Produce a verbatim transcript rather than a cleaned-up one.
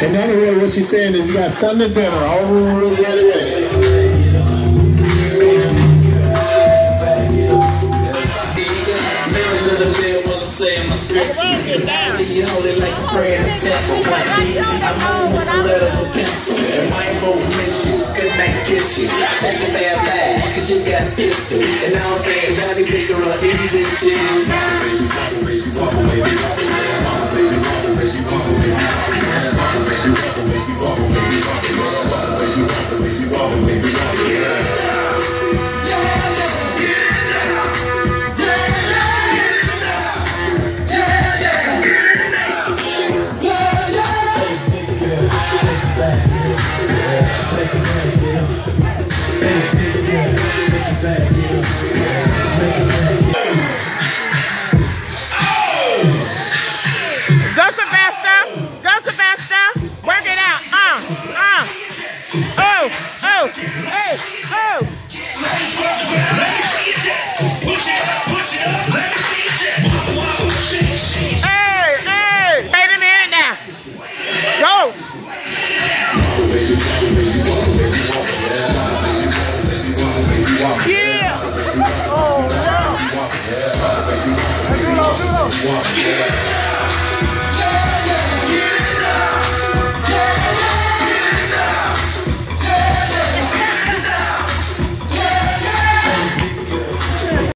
And anyway, what she's saying is you got Sunday dinner all ready, ready. Saying my scriptures, I be holy like a prayer in the temple. One day, I move with a letter of a pencil, and my won't miss you, good night kiss you. Take a bad bag, cause you got a pistol, and I don't think that you pick her up easy shoes. Yeah.